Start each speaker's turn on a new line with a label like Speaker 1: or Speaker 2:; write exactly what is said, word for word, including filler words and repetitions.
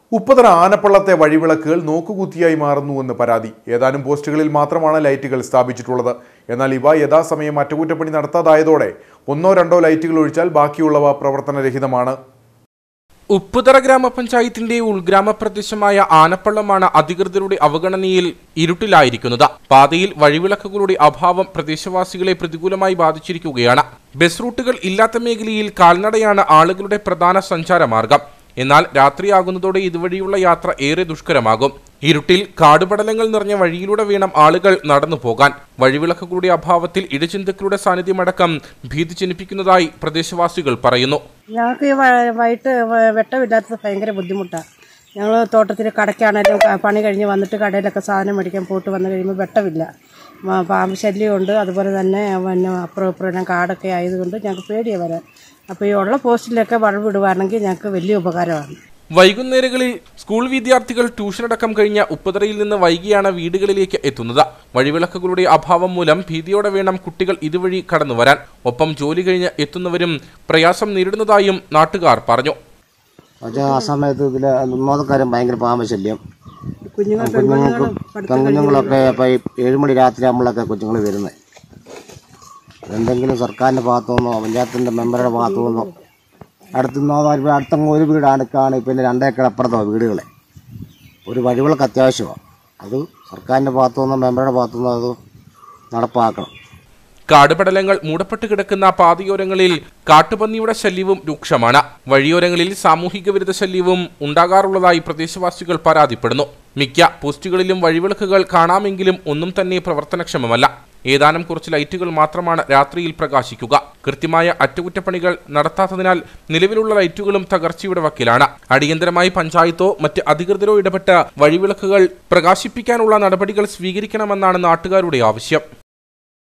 Speaker 1: ഉപ്പുതറ ആനപ്പള്ളത്തെ വഴിവിളക്കുകൾ നോക്കുകുത്തിയായി മാറുന്നുവെന്ന് പരാതി. ഏതാനും പോസ്റ്റുകളിൽ മാത്രമാണ് ലൈറ്റുകൾ സ്ഥാപിച്ചിട്ടുള്ളത്. എന്നാൽ ഇവ യഥാസമയം അറ്റകുറ്റപ്പണി നടത്താതായതോടെ ഒന്നോ രണ്ടോ ലൈറ്റുകൾ ഒഴിച്ചാൽ ബാക്കിയുള്ളവ പ്രവർത്തനരഹിതമാണ്.
Speaker 2: ഉപ്പുതറ ഗ്രാമപഞ്ചായത്തിന്റെ ഉൾഗ്രാമ പ്രദേശമായ ആനപ്പള്ളമാണ് അധികൃതരുടെ അവഗണനയിൽ ഇരുട്ടിലായിരിക്കുന്നത്. പാതയിൽ വഴിവിളക്കുകളുടെ അഭാവം പ്രദേശവാസികളെ പ്രതികൂലമായി ബാധിച്ചിരിക്കുകയാണ്. ബസ് റൂട്ടുകൾ ഇല്ലാത്ത മേഖലയിൽ കാൽനടയാണ് ആളുകളുടെ പ്രധാന സഞ്ചാരമാർഗം. എന്നാൽ രാത്രിയാകുന്നതോടെ ഇതുവഴിയുള്ള യാത്ര ഏറെ ദുഷ്കരമാകും. ഇരുട്ടിൽ കാടുപടലങ്ങൾ നിറഞ്ഞ വഴിയിലൂടെ വേണം ആളുകൾ നടന്നു പോകാൻ. വഴിവിളക്കുകളുടെ അഭാവത്തിൽ ഇടജന്തുക്കളുടെ സാന്നിധ്യമടക്കം ഭീതി ജനിപ്പിക്കുന്നതായി പ്രദേശവാസികൾ പറയുന്നു.
Speaker 3: ഞങ്ങൾക്ക് ഈ വൈകിട്ട് വെട്ടമില്ലാത്തത് ഭയങ്കര ബുദ്ധിമുട്ടാണ്. ഞങ്ങൾ തോട്ടത്തിൽ കടയ്ക്കാണെങ്കിലും പണി കഴിഞ്ഞ് വന്നിട്ട് കടയിലൊക്കെ സാധനം മേടിക്കാൻ പോയിട്ട് വന്നു കഴിയുമ്പോൾ വെട്ടമില്ല. പാമ്പ് ശല്യമുണ്ട്. അതുപോലെ തന്നെ പിന്നെ അപ്പുറം ഇപ്പുറം കാടൊക്കെ ആയതുകൊണ്ട് ഞങ്ങൾക്ക് പേടിയാണ് വരാൻ. അപ്പോൾ ഈ ഉള്ള പോസ്റ്റിലൊക്കെ ബൾബ് ഇടുവാണെങ്കിൽ ഞങ്ങൾക്ക് വലിയ ഉപകാരമാണ്.
Speaker 2: വൈകുന്നേരങ്ങളിൽ സ്കൂൾ വിദ്യാർത്ഥികൾ ട്യൂഷനടക്കം കഴിഞ്ഞ ഉപ്പുതറയിൽ നിന്ന് വൈകിയാണ് വീടുകളിലേക്ക് എത്തുന്നത്. വഴിവിളക്കുകളുടെ അഭാവം മൂലം ഭീതിയോടെ വേണം കുട്ടികൾ ഇതുവഴി കടന്നുവരാൻ. ഒപ്പം ജോലി കഴിഞ്ഞ് എത്തുന്നവരും പ്രയാസം നേരിടുന്നതായും നാട്ടുകാർ പറഞ്ഞു.
Speaker 4: ആ സമയത്ത് ഇതിലെ ഒന്നാമത്തെ ഭയങ്കര പാമ്പ് ശല്യം. കുഞ്ഞുങ്ങൾക്ക് പെൺകുഞ്ഞുങ്ങളൊക്കെ ഏഴുമണി രാത്രി ആകുമ്പോഴൊക്കെ കുഞ്ഞുങ്ങൾ വരുന്നത്. എന്തെങ്കിലും സർക്കാരിൻ്റെ ഭാഗത്തു നിന്നോ പഞ്ചായത്തിൻ്റെ മെമ്പറുടെ ഭാഗത്തു നിന്നോ അടുത്തുനിന്നോ അടുത്തങ്ങ് ഒരു വീട് അടുക്കാണ്. പിന്നെ രണ്ടേക്കർ അപ്പുറത്തോ വീടുകളെ ഒരു വഴിവിളക്ക് അത്യാവശ്യമാണ്. അത് സർക്കാരിൻ്റെ ഭാഗത്തു നിന്നോ മെമ്പറുടെ ഭാഗത്തു നിന്നോ അത് നടപ്പാക്കണം.
Speaker 2: കാടുപടലങ്ങൾ മൂടപ്പെട്ട് കിടക്കുന്ന പാതയോരങ്ങളിൽ കാട്ടുപന്നിയുടെ ശല്യവും രൂക്ഷമാണ്. വഴിയോരങ്ങളിൽ സാമൂഹിക വിരുദ്ധ ശല്യവും ഉണ്ടാകാറുള്ളതായി പ്രദേശവാസികൾ പരാതിപ്പെടുന്നു. മിക്ക പോസ്റ്റുകളിലും വഴിവിളക്കുകൾ കാണാമെങ്കിലും ഒന്നും തന്നെ പ്രവർത്തനക്ഷമമല്ല. ഏതാനും കുറച്ച് ലൈറ്റുകൾ മാത്രമാണ് രാത്രിയിൽ പ്രകാശിക്കുക. കൃത്യമായ അറ്റകുറ്റപ്പണികൾ നടത്താത്തതിനാൽ നിലവിലുള്ള ലൈറ്റുകളും തകർച്ചയുടെ വക്കിലാണ്. അടിയന്തരമായി പഞ്ചായത്തോ മറ്റ് അധികൃതരോ ഇടപെട്ട് വഴിവിളക്കുകൾ പ്രകാശിപ്പിക്കാനുള്ള നടപടികൾ സ്വീകരിക്കണമെന്നാണ് നാട്ടുകാരുടെ ആവശ്യം.